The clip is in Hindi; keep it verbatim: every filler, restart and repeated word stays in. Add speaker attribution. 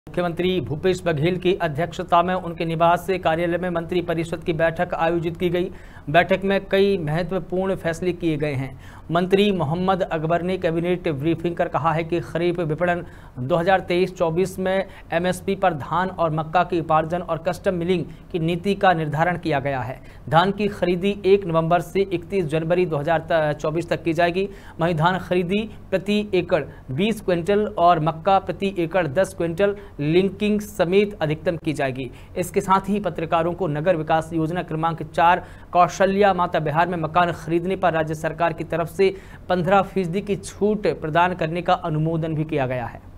Speaker 1: मुख्यमंत्री भूपेश बघेल की अध्यक्षता में उनके निवास से कार्यालय में मंत्री परिषद की बैठक आयोजित की गई। बैठक में कई महत्वपूर्ण फैसले किए गए हैं। मंत्री मोहम्मद अकबर ने कैबिनेट ब्रीफिंग कर कहा है कि खरीफ विपणन दो हज़ार तेईस चौबीस में एमएसपी पर धान और मक्का की उपार्जन और कस्टम मिलिंग की नीति का निर्धारण किया गया है। धान की खरीदी एक नवंबर से इकतीस जनवरी दो हज़ार चौबीस तक की जाएगी। वहीं धान खरीदी प्रति एकड़ बीस क्विंटल और मक्का प्रति एकड़ दस क्विंटल लिंकिंग समेत अधिकतम की जाएगी। इसके साथ ही पत्रकारों को नगर विकास योजना क्रमांक चार कौशल्या माता बिहार में मकान खरीदने पर राज्य सरकार की तरफ से पंद्रह फीसदी की छूट प्रदान करने का अनुमोदन भी किया गया है।